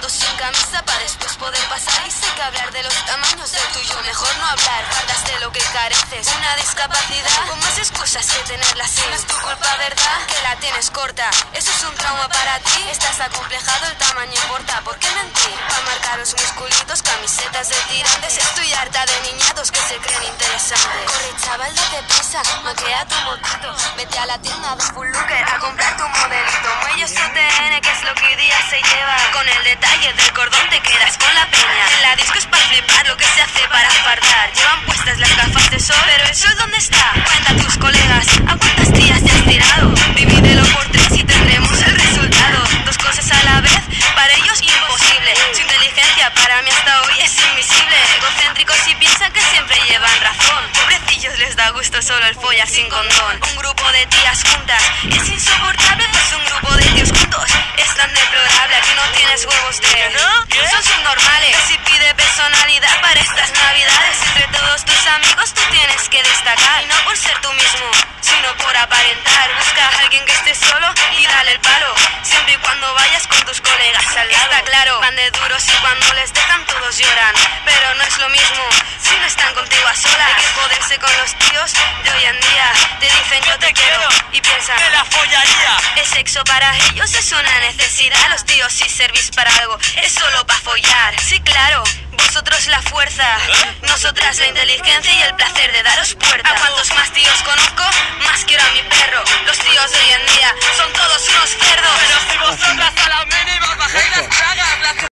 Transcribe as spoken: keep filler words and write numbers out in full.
fotos sin camisa para después poder pasar. Y sé que hablar de los tamaños del tuyo, mejor no hablar. Faltas de lo que careces, una discapacidad con más excusas que tenerla así. No es tu culpa, ¿verdad? Que la tienes corta. Eso es un trauma para ti. Estás acomplejado, el tamaño importa. ¿Por qué mentir? Para marcar los musculitos, camisetas de tirantes. Estoy harta de niñatos que se creen interesantes. Corre, chaval, date prisa, maquea tu motito. Vete a la tienda de Full Looker a comprar tu modelito. Muelles O T N, que es lo que hoy día se lleva. Con el detalle del cordón te quedas con la peña. En la disco es para flipar lo que se hace para fardar. Llevan puestas las gafas de sol, pero ¿el sol dónde está? Cuenta a tus colegas, ¿a cuántas tías te has tirado? Divídelo por tres y tendremos el resultado. Dos cosas a la vez, para ellos imposible. Su inteligencia para mí hasta hoy es invisible. Egocéntricos y piensan que siempre llevan razón. Pobrecillos, les da gusto solo el follar sin condón. Un grupo de tías juntas es insoportable, pues un grupo de tíos juntos es tan deplorable. Aquí no tienes huevos de... ¿No? ¿Qué? Son subnormales. Si pide personalidad para estas navidades, entre todos tus amigos tú tienes que destacar. Y no por ser tú mismo, sino por aparentar. Busca a alguien que esté solo y dale el palo, siempre y cuando vayas con tus colegas al lado. Está claro, van de duros y cuando les dejan todos lloran, pero no es lo mismo si no están contigo a solas. Hay que joderse con los tíos de hoy en día. Te dicen yo te quiero y piensan ¡te la follaría! El sexo para ellos es una necesidad. Los tíos si servís para algo es solo para follar. Sí, claro, vosotros la fuerza, nosotras la inteligencia y el placer de daros puerta. A cuantos más tíos conozco, más quiero a mi perro. Los tíos de hoy en día son todos unos cerdos. Pero si vosotras a la mínima bajáis las bragas, las